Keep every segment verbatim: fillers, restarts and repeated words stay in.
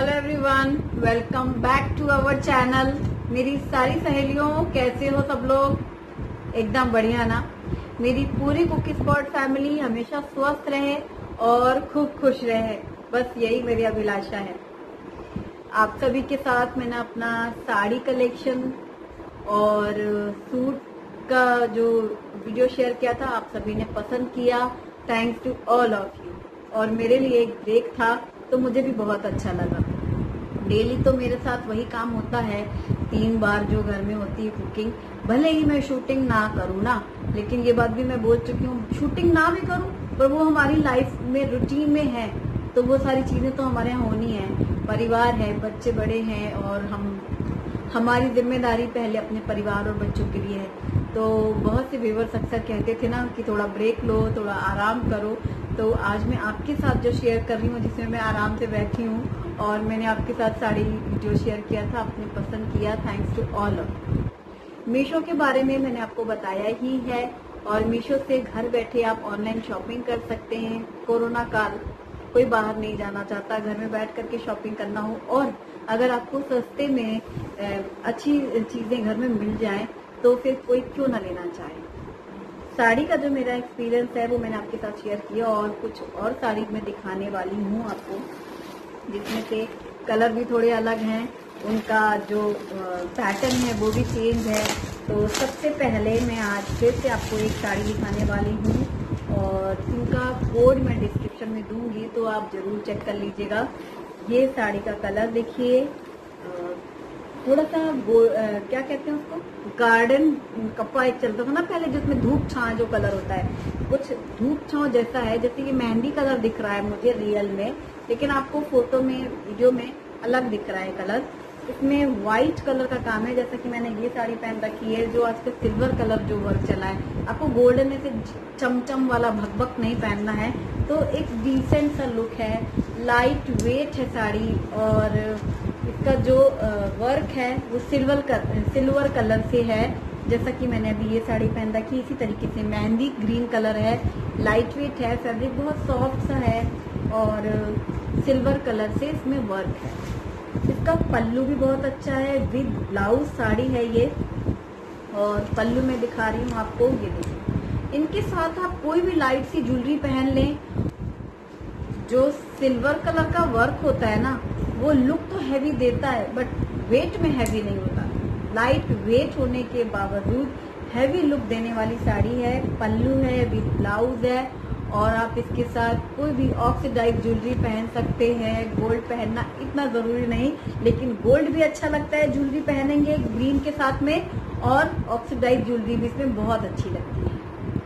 Hello everyone, welcome back to our channel. मेरी सारी सहेलियों, कैसे हो सब लोग? एकदम बढ़िया ना। मेरी पूरी कुकी स्पॉट फैमिली हमेशा स्वस्थ रहे और खूब खुश रहे, बस यही मेरी अभिलाषा है। आप सभी के साथ मैंने अपना साड़ी कलेक्शन और सूट का जो वीडियो शेयर किया था, आप सभी ने पसंद किया। Thanks to all of you. और मेरे लिए एक ब्रेक था तो मुझे भी बहुत अच्छा लगा। डेली तो मेरे साथ वही काम होता है, तीन बार जो घर में होती है कुकिंग। भले ही मैं शूटिंग ना करूँ ना, लेकिन ये बात भी मैं बोल चुकी हूँ, शूटिंग ना भी करूँ पर वो हमारी लाइफ में रूटीन में है, तो वो सारी चीजें तो हमारे यहाँ होनी है। परिवार है, बच्चे बड़े हैं और हम हमारी जिम्मेदारी पहले अपने परिवार और बच्चों के लिए है। तो बहुत से व्यूअर्स अक्सर कहते थे ना कि थोड़ा ब्रेक लो, थोड़ा आराम करो। तो आज मैं आपके साथ जो शेयर कर रही हूँ, जिसमें मैं आराम से बैठी हूँ और मैंने आपके साथ साड़ी वीडियो शेयर किया था, आपने पसंद किया। Thanks to all of. Meesho के बारे में मैंने आपको बताया ही है और मीशो से घर बैठे आप ऑनलाइन शॉपिंग कर सकते हैं। कोरोना काल, कोई बाहर नहीं जाना चाहता, घर में बैठ करके शॉपिंग करना हो, और अगर आपको सस्ते में अच्छी चीजें घर में मिल जाए तो फिर कोई क्यों ना लेना चाहे। साड़ी का जो मेरा एक्सपीरियंस है वो मैंने आपके साथ शेयर किया, और कुछ और साड़ी मैं दिखाने वाली हूँ आपको, जिसमें से कलर भी थोड़े अलग हैं, उनका जो पैटर्न है वो भी चेंज है। तो सबसे पहले मैं आज फिर से आपको एक साड़ी दिखाने वाली हूँ और इनका कोड मैं डिस्क्रिप्शन में दूंगी, तो आप जरूर चेक कर लीजिएगा। ये साड़ी का कलर देखिए, थोड़ा सा वो आ, क्या कहते हैं उसको, गार्डन कपड़ा एक चलता था ना पहले, जिसमें धूप छां जो कलर होता है, कुछ धूप छां जैसा है। जैसे कि मेहंदी कलर दिख रहा है मुझे रियल में, लेकिन आपको फोटो में, वीडियो में अलग दिख रहा है कलर। इसमें व्हाइट कलर का काम है, जैसा कि मैंने ये साड़ी पहन रखी है, जो आजकल सिल्वर कलर जो वर्क चला है। आपको गोल्डन में से चमचम वाला भकभक नहीं पहनना है, तो एक डिसेंट सा लुक है। लाइट वेट है साड़ी, और इसका जो वर्क है वो सिल्वर कर सिल्वर कलर से है। जैसा कि मैंने अभी ये साड़ी पहन रखी, इसी तरीके से मेहंदी ग्रीन कलर है, लाइट वेट है, फैब्रिक बहुत सॉफ्ट सा है और सिल्वर कलर से इसमें वर्क है। इसका पल्लू भी बहुत अच्छा है, विद ब्लाउज साड़ी है ये, और पल्लू में दिखा रही हूँ आपको, ये देखिए। इनके साथ आप कोई भी लाइट सी ज्वेलरी पहन लें, जो सिल्वर कलर का वर्क होता है ना, वो लुक तो हैवी देता है बट वेट में हैवी नहीं होता। लाइट वेट होने के बावजूद हैवी लुक देने वाली साड़ी है। पल्लू है, विद ब्लाउज है, और आप इसके साथ कोई भी ऑक्सीडाइज ज्वेलरी पहन सकते हैं। गोल्ड पहनना इतना जरूरी नहीं, लेकिन गोल्ड भी अच्छा लगता है ज्वेलरी पहनेंगे ग्रीन के साथ में, और ऑक्सीडाइज ज्वेलरी भी इसमें बहुत अच्छी लगती है।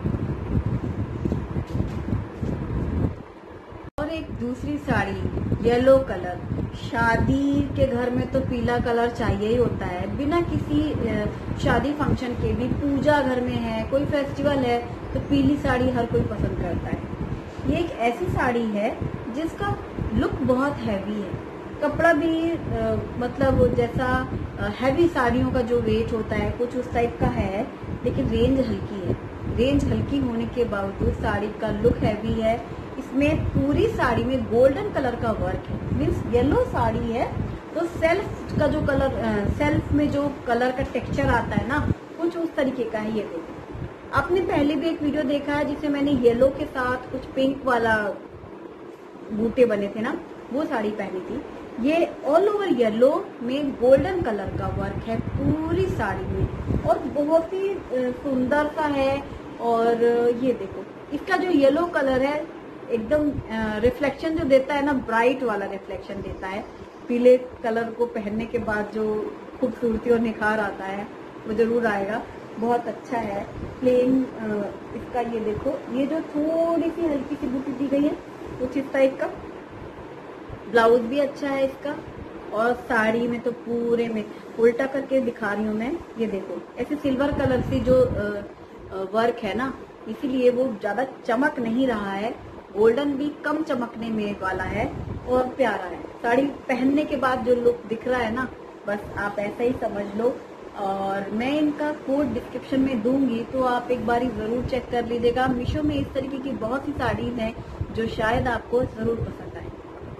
और एक दूसरी साड़ी येलो कलर, शादी के घर में तो पीला कलर चाहिए ही होता है, बिना किसी शादी फंक्शन के भी। पूजा घर में है, कोई फेस्टिवल है, तो पीली साड़ी हर कोई पसंद करता है। ये एक ऐसी साड़ी है जिसका लुक बहुत हैवी है, कपड़ा भी आ, मतलब जैसा हैवी साड़ियों का जो वेट होता है कुछ उस टाइप का है, लेकिन रेंज हल्की है। रेंज हल्की होने के बावजूद साड़ी का लुक हैवी है। इसमें पूरी साड़ी में गोल्डन कलर का वर्क है, मीन्स येलो साड़ी है तो सेल्फ का जो कलर, सेल्फ में जो कलर का टेक्सचर आता है ना, कुछ उस तरीके का है। ये देखो, आपने पहले भी एक वीडियो देखा है जिसमें मैंने येलो के साथ कुछ पिंक वाला बूटे बने थे ना, वो साड़ी पहनी थी। ये ऑल ओवर येलो में गोल्डन कलर का वर्क है पूरी साड़ी में, और बहुत ही सुंदर सा है। और ये देखो, इसका जो येलो कलर है एकदम रिफ्लेक्शन जो देता है ना, ब्राइट वाला रिफ्लेक्शन देता है। पीले कलर को पहनने के बाद जो खूबसूरती और निखार आता है वो जरूर आएगा। बहुत अच्छा है। प्लेन इसका ये देखो, ये जो थोड़ी सी हल्की सी बूटी दी गई है कुछ इस टाइप का। ब्लाउज भी अच्छा है इसका, और साड़ी में तो पूरे में उल्टा करके दिखा रही हूँ मैं। ये देखो, ऐसे सिल्वर कलर से जो वर्क है ना, इसीलिए वो ज्यादा चमक नहीं रहा है, गोल्डन भी कम चमकने में वाला है और प्यारा है। साड़ी पहनने के बाद जो लुक दिख रहा है ना, बस आप ऐसा ही समझ लो। और मैं इनका कोड डिस्क्रिप्शन में दूंगी, तो आप एक बार जरूर चेक कर लीजिएगा। मीशो में इस तरीके की बहुत सी साड़ी हैं जो शायद आपको जरूर पसंद आए।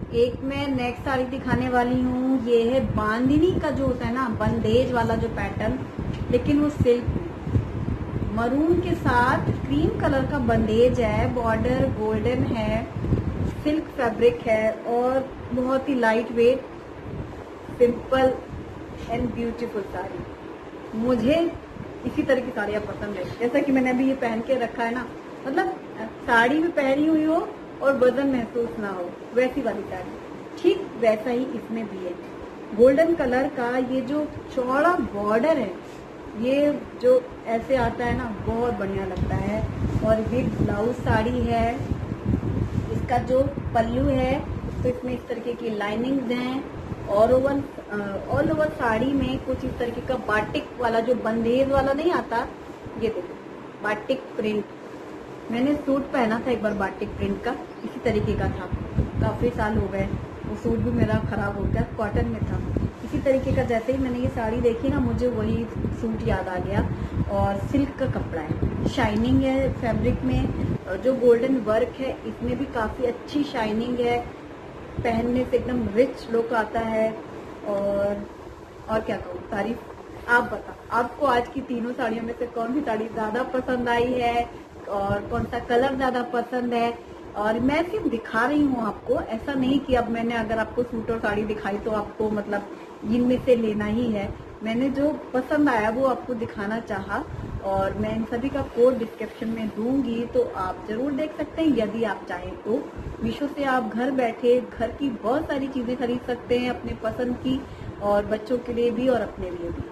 एक मैं नेक्स्ट साड़ी दिखाने वाली हूँ। ये है बांदिनी का जो होता है ना, बंदेज वाला जो पैटर्न, लेकिन वो सिल्क में मरून के साथ क्रीम कलर का बंदेज है, बॉर्डर गोल्डन है, सिल्क फैब्रिक है और बहुत ही light weight, simple and beautiful sari. मुझे इसी तरह की साड़ियाँ पसंद है, जैसा कि मैंने अभी ये पहन के रखा है ना, मतलब साड़ी भी पहनी हुई हो और वजन महसूस ना हो, वैसी वाली साड़ी। ठीक वैसा ही इसमें भी है। गोल्डन कलर का ये जो चौड़ा बॉर्डर है, ये जो ऐसे आता है ना, बहुत बढ़िया लगता है। और विद ब्लाउज साड़ी है। इसका जो पल्लू है तो इसमें इस तरीके की लाइनिंग्स हैं और ओवर ऑल ओवर साड़ी में कुछ इस तरीके का बाटिक वाला, जो बंदेज वाला नहीं आता, ये देखो बाटिक प्रिंट। मैंने सूट पहना था एक बार बाटिक प्रिंट का, इसी तरीके का था, काफी साल हो गए, वो सूट भी मेरा खराब हो गया, कॉटन में था। इसी तरीके का जैसे ही मैंने ये साड़ी देखी ना, मुझे वही सूट याद आ गया। और सिल्क का कपड़ा है, शाइनिंग है फैब्रिक में, जो गोल्डन वर्क है इसमें भी काफी अच्छी शाइनिंग है, पहनने से एकदम रिच लुक आता है। और और क्या कहूँ, तारीफ। आप बताओ आपको आज की तीनों साड़ियों में से कौन सी साड़ी ज्यादा पसंद आई है और कौन सा कलर ज्यादा पसंद है। और मैं सिर्फ दिखा रही हूँ आपको, ऐसा नहीं कि अब मैंने अगर आपको सूट और साड़ी दिखाई तो आपको मतलब इनमें से लेना ही है। मैंने जो पसंद आया वो आपको दिखाना चाहा, और मैं इन सभी का कोड डिस्क्रिप्शन में दूंगी, तो आप जरूर देख सकते हैं यदि आप चाहें तो। मीशो से आप घर बैठे घर की बहुत सारी चीजें खरीद सकते हैं अपने पसंद की, और बच्चों के लिए भी और अपने लिए भी।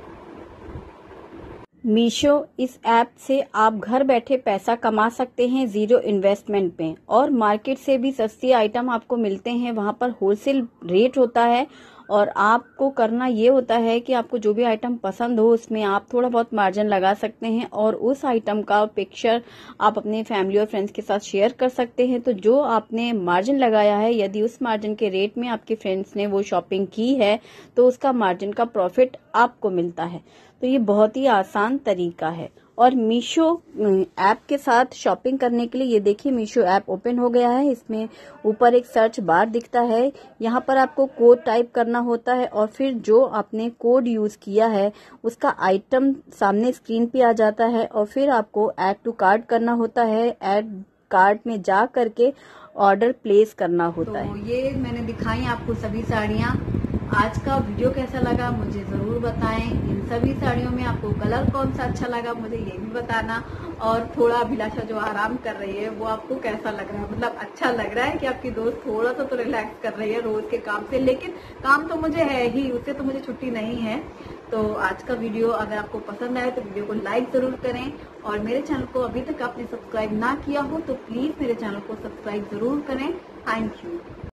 मीशो इस ऐप से आप घर बैठे पैसा कमा सकते हैं जीरो इन्वेस्टमेंट में, और मार्केट से भी सस्ती आइटम आपको मिलते हैं। वहां पर होलसेल रेट होता है, और आपको करना ये होता है कि आपको जो भी आइटम पसंद हो उसमें आप थोड़ा बहुत मार्जिन लगा सकते हैं, और उस आइटम का पिक्चर आप अपने फैमिली और फ्रेंड्स के साथ शेयर कर सकते हैं। तो जो आपने मार्जिन लगाया है, यदि उस मार्जिन के रेट में आपके फ्रेंड्स ने वो शॉपिंग की है तो उसका मार्जिन का प्रॉफिट आपको मिलता है। तो ये बहुत ही आसान तरीका है। और मीशो ऐप के साथ शॉपिंग करने के लिए ये देखिए, मीशो ऐप ओपन हो गया है। इसमें ऊपर एक सर्च बार दिखता है, यहाँ पर आपको कोड टाइप करना होता है, और फिर जो आपने कोड यूज किया है उसका आइटम सामने स्क्रीन पे आ जाता है, और फिर आपको ऐड टू कार्ट करना होता है। ऐड कार्ट में जा करके ऑर्डर प्लेस करना होता तो है। ये मैंने दिखाई आपको सभी साड़ियाँ। आज का वीडियो कैसा लगा मुझे जरूर बताएं। इन सभी साड़ियों में आपको कलर कौन सा अच्छा लगा मुझे ये भी बताना। और थोड़ा अभिलाषा जो आराम कर रही है वो आपको कैसा लग रहा है, मतलब अच्छा लग रहा है कि आपकी दोस्त थोड़ा सा तो रिलैक्स कर रही है रोज के काम से। लेकिन काम तो मुझे है ही, उससे तो मुझे छुट्टी नहीं है। तो आज का वीडियो अगर आपको पसंद आए तो वीडियो को लाइक जरूर करें, और मेरे चैनल को अभी तक आपने सब्सक्राइब ना किया हो तो प्लीज मेरे चैनल को सब्सक्राइब जरूर करें। Thank you.